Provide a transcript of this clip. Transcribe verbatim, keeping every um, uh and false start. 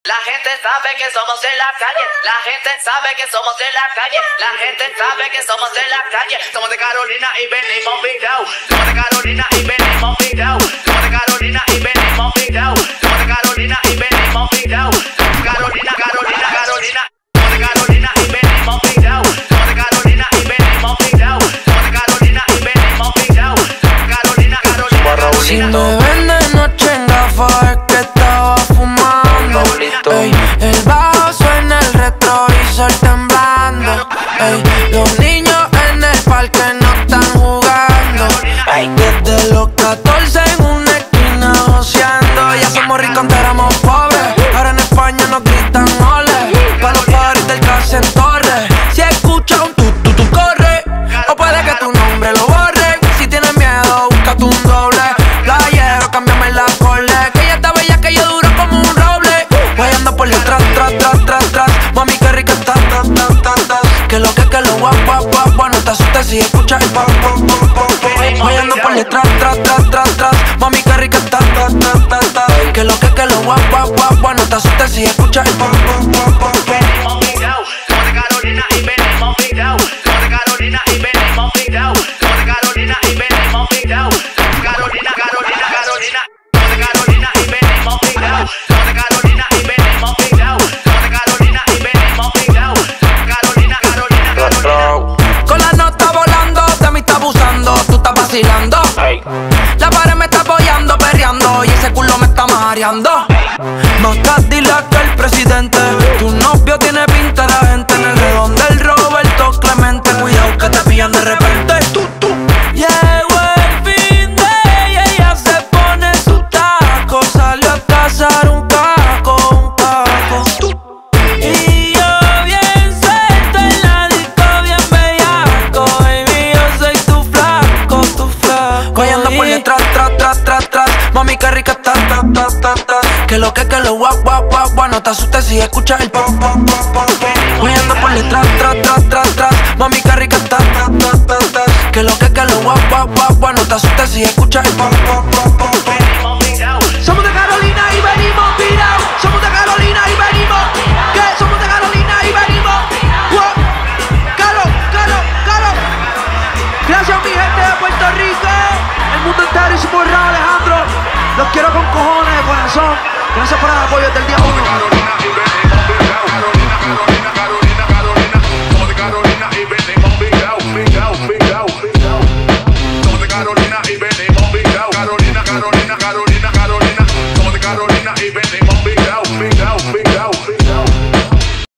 La gente sabe que somos de la calle, la gente sabe que somos de la calle, la gente sabe que somos de la calle. Somos de Carolina y venimos virado. Somos de Carolina y venimos virado. Somos de Carolina y venimos virado. Somos de Carolina y venimos virado. Carolina, Carolina, Carolina. Somos de Carolina y venimos virado. Somos de Carolina y venimos virado. Somos de Carolina y venimos virado. Carolina, Carolina, Carolina. Si me ven de noche en gafas es que estaba fumando. Ey, el bajo suena, el retrovisor temblando. Ey, los niños en el parque no están jugando. Ey, desde los catorce en una esquina joseando. Ya somos ricos, antes éramos pobres. Ahora en España nos gritan ole. Pa' los padres del cárcel en Torres. Si escuchas un tu, tu, tu corre. O puede que tu nombre lo borre. Si tienes miedo, búscate un doble. Playero, cámbiame la cole. Que ella está bella, que yo duro como un roble. Voy ando por detrás, tras, tras, tras, tras. Mami, qué rica está, ta, ta, ta, ta. Que lo que, que lo guap, guap, guap, guap. No te asustes si escuchas el pop, pop, pop, pop. Voy ando por detrás, tras, tras, tras, tras. Mami, qué rica está, ta, ta, ta, ta. Que lo que, que lo guap, guap, guap, guap. No te asustes si escuchas el pop, pop, pop, pop. Venimos virado, somos de Carolina y venimos virado. Somos de Carolina y venimos virado. Somos de Carolina y venimos virado. Carolina, Carolina, Carolina. Somos de Carolina y venimos virado. Somos de Carolina y venimos virado. Somos de Carolina y venimos virado. Carolina, Carolina, Carolina. Con la nota volando, de mí está abusando, tú estás vacilando. La pared me está apoyando, perreando y ese culo me está mareando. Más Cadillac que el presidente. Tu novio tiene pinta de gente en el redón del Roberto Clemente. Cuidado que te pillan de repente. Tú, tú. Llegó el fin de ella, ella se pone su taco. Salió a cazar un caco, un caco. Tú. Y yo bien suelto en la disco, bien bellaco. Baby, yo soy tu flaco, tu flaco. Voy ando por detrás, tras, tras, tras, tras. Mami, qué rica está, ta, ta, ta, ta. Que lo que, que lo guap, guap, guap, guap. No te asustes si escuchas el pop, pop, pop, pop. Voy ando por detrás, tras, tras, tras, tras. Mami, qué rica está, ta, ta, ta, ta. Que lo que, que lo guap, guap, guap, guap. No te asustes si escuchas el pop, pop, pop, pop. Venimos virado. Somos de Carolina y venimos virados. Somos de Carolina y venimos. ¿Qué? Somos de Carolina y venimos. Wow. Caro, caro, caro. Gracias mi gente de Puerto Rico. El mundo entero y su borrado, Alejandro. Los quiero con cojones de corazón. Gracias por el apoyo desde el día uno.